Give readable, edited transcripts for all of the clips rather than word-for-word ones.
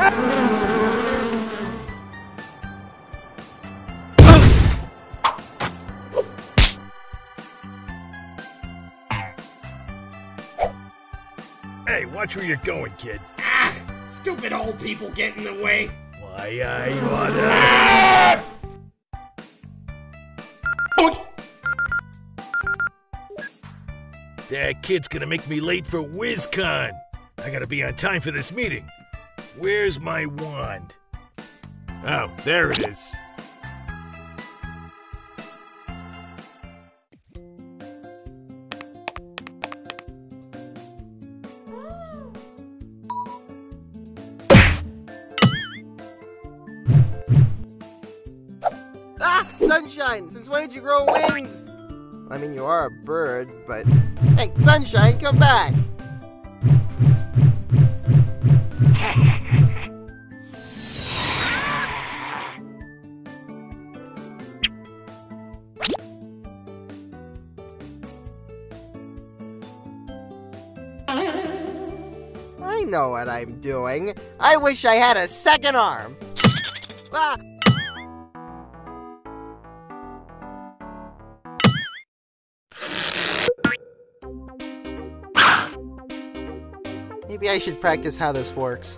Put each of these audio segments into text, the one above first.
Hey, watch where you're going, kid. Ah! Stupid old people get in the way. Why, you oughta... That kid's gonna make me late for WizCon. I gotta be on time for this meeting. Where's my wand? Oh, there it is. Ah! Sunshine! Since when did you grow wings? I mean, you are a bird, but... Hey, Sunshine, come back! I know what I'm doing. I wish I had a second arm. Ah! Maybe I should practice how this works.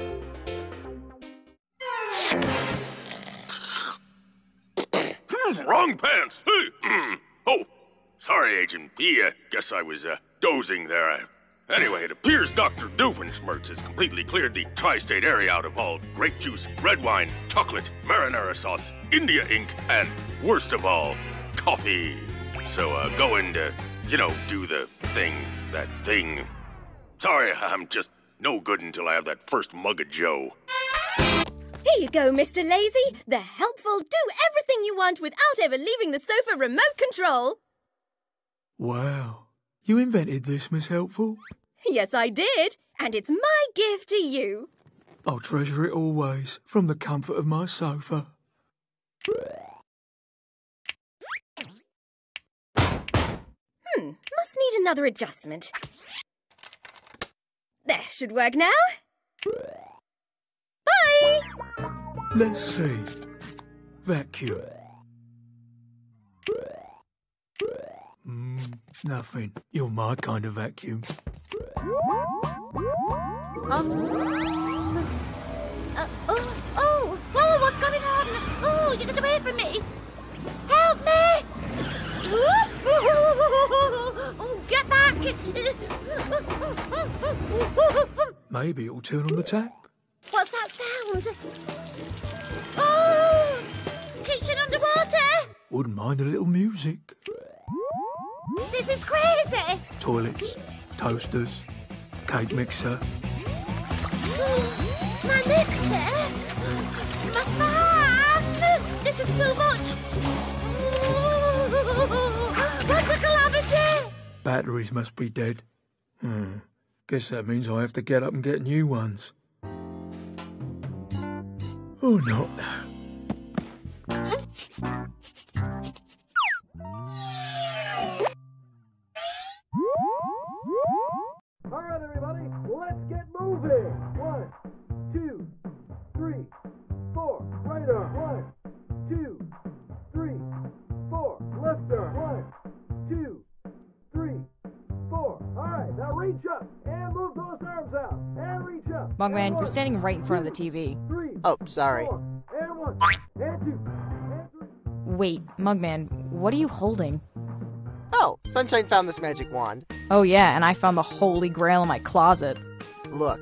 Wrong pants! Oh, sorry, Agent P. Guess I was dozing there. Anyway, it appears Dr. Doofenshmirtz has completely cleared the tri-state area out of all grape juice, red wine, chocolate, marinara sauce, India ink, and, worst of all, coffee. So, go and, do the thing, that thing. Sorry, I'm just no good until I have that first mug of Joe. Here you go, Mr. Lazy. The helpful do everything you want without ever leaving the sofa remote control. Wow. You invented this, Miss Helpful? Yes, I did. And it's my gift to you. I'll treasure it always, from the comfort of my sofa. Must need another adjustment. There, should work now. Bye! Let's see. Vacuum. Nothing. You're my kind of vacuum. Whoa, what's going on? Oh, you get away from me. Help me! Oh, get back! Maybe it'll turn on the tap. What's that sound? Oh! Kitchen underwater! Wouldn't mind a little music. This is crazy! Toilets, toasters, cake mixer. My mixer! My fan! This is too much! What's a calamity? Batteries must be dead. Guess that means I have to get up and get new ones. Or not. All right, everybody, let's get moving. 1, 2, 3, 4. Right arm. 1, 2, 3, 4. Left arm. 1, 2, 3, 4. All right, now reach up and move those arms out. And reach up. Mugman, you're standing right in front of the TV. 3, Oh, sorry. 4, and 1, and 2, and 3. Wait, Mugman, what are you holding? Oh, Sunshine found this magic wand. Oh yeah, and I found the holy grail in my closet. Look.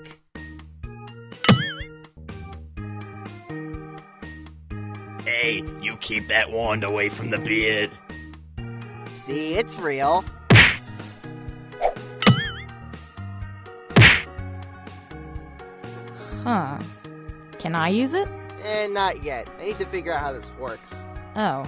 Hey, you keep that wand away from the beard. See, it's real. Huh. Can I use it? Not yet. I need to figure out how this works. Oh.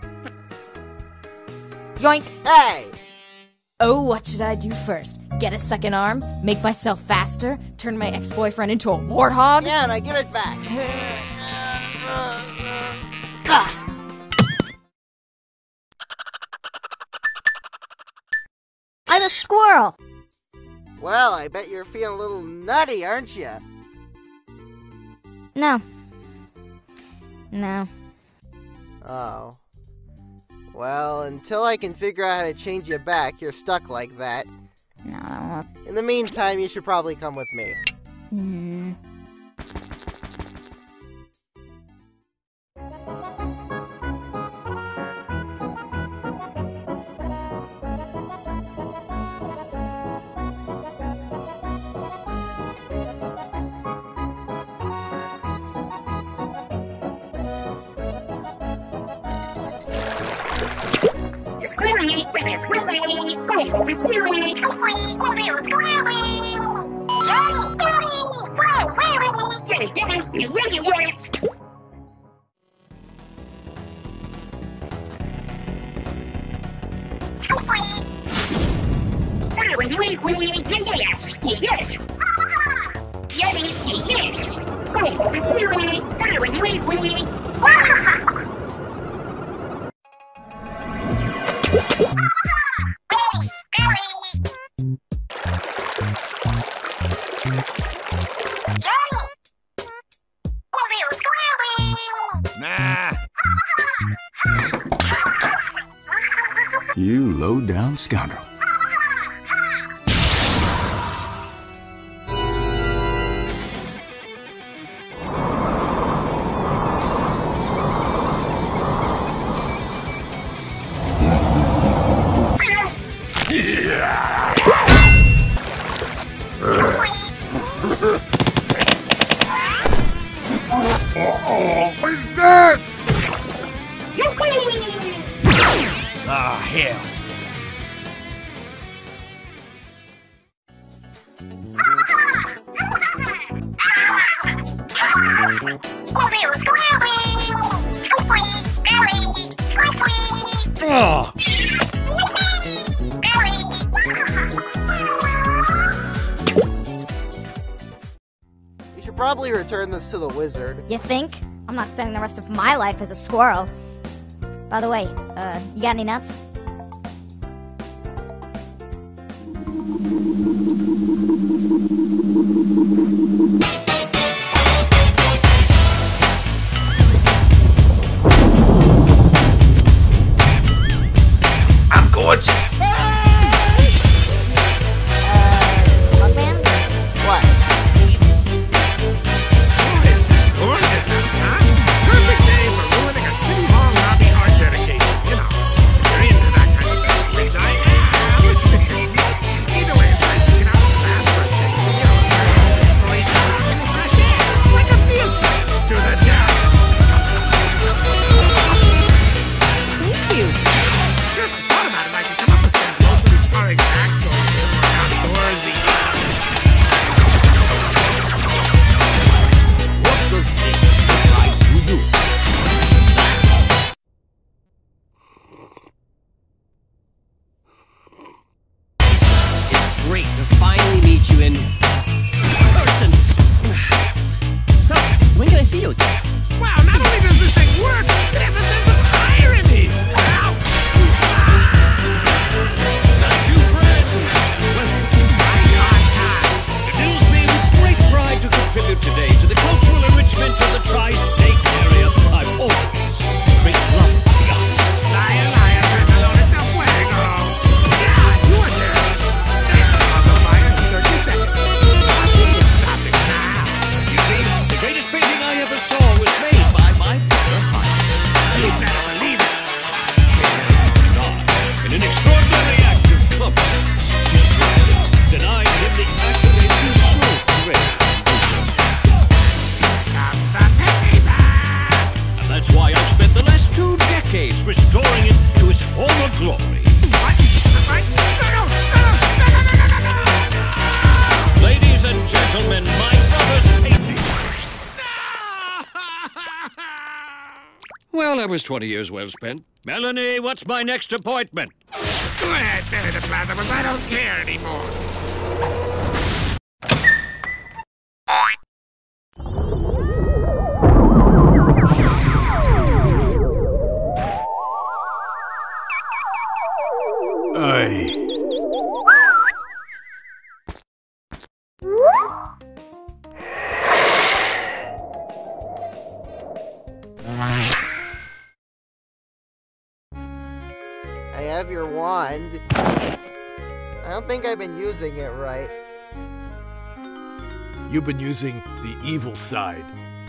Yoink! Hey! Oh, what should I do first? Get a second arm? Make myself faster? Turn my ex-boyfriend into a warthog? Yeah, now give it back. I'm a squirrel. Well, I bet you're feeling a little nutty, aren't you? No. No. Oh. Well, until I can figure out how to change you back, you're stuck like that. No, I don't want. In the meantime, you should probably come with me. Nah. You low-down scoundrel. What's that? Ah, hell. Oh. You should probably return this to the wizard. You think? I'm not spending the rest of my life as a squirrel. By the way, you got any nuts? I'm gorgeous. Mugman? What? Gorgeous, huh? Perfect day for ruining a city hall lobby art dedication. You know, you're into that kind of stuff, which I am. Either way, it's nice to get out of the bath for a change. You know, destroy time in the fresh air, like a field trip to the town. Thank you. Sure, if I thought about it, I could come up with some locally inspiring backstories that are more outdoorsy. What does it look like to you? It's great to finally meet you in person. So, when can I see you again? Wow, not only does this thing work, it has a sense of irony! Ow! You friends! Well, right on time. It fills me with great pride to contribute today to the cultural enrichment of the tri-state area. I've always great love for the arts. Liar, liar, Pantalones de fuego! Yeah, you were there! On the fire in 30 seconds. I think it's stopping now. You see, the greatest painting I ever saw was made by my brother Heinz. You better believe it! In an extraordinary act of cleverness, he denied him the accolade he so great. Comes the penny back! And that's why I've spent the last 2 decades restoring it to its former glory. What? What? No, no, no, no, no, no, no, no, no! Ladies and gentlemen, my brother's painting. Well, that was 20 years well spent. Melanie, what's my next appointment? Go ahead, Billy the Platypus, I don't care anymore. have your wand. I don't think I've been using it right. You've been using the evil side.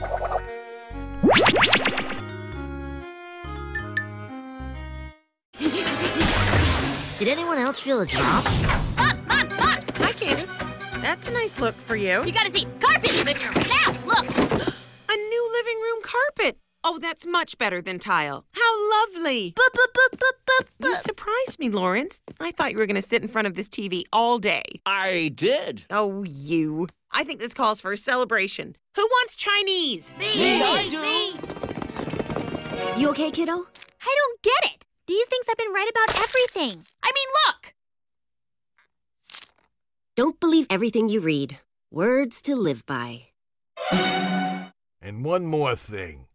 Did anyone else feel a drop? Hi, Candace. That's a nice look for you. You gotta see carpet in the living room. Now, look! A new living room carpet. Oh, that's much better than tile. How lovely. You surprised me, Lawrence. I thought you were going to sit in front of this TV all day. I did. Oh, you. I think this calls for a celebration. Who wants Chinese? Me, I do. You okay, kiddo? I don't get it. These things have been right about everything. I mean, look! Don't believe everything you read. Words to live by. And one more thing.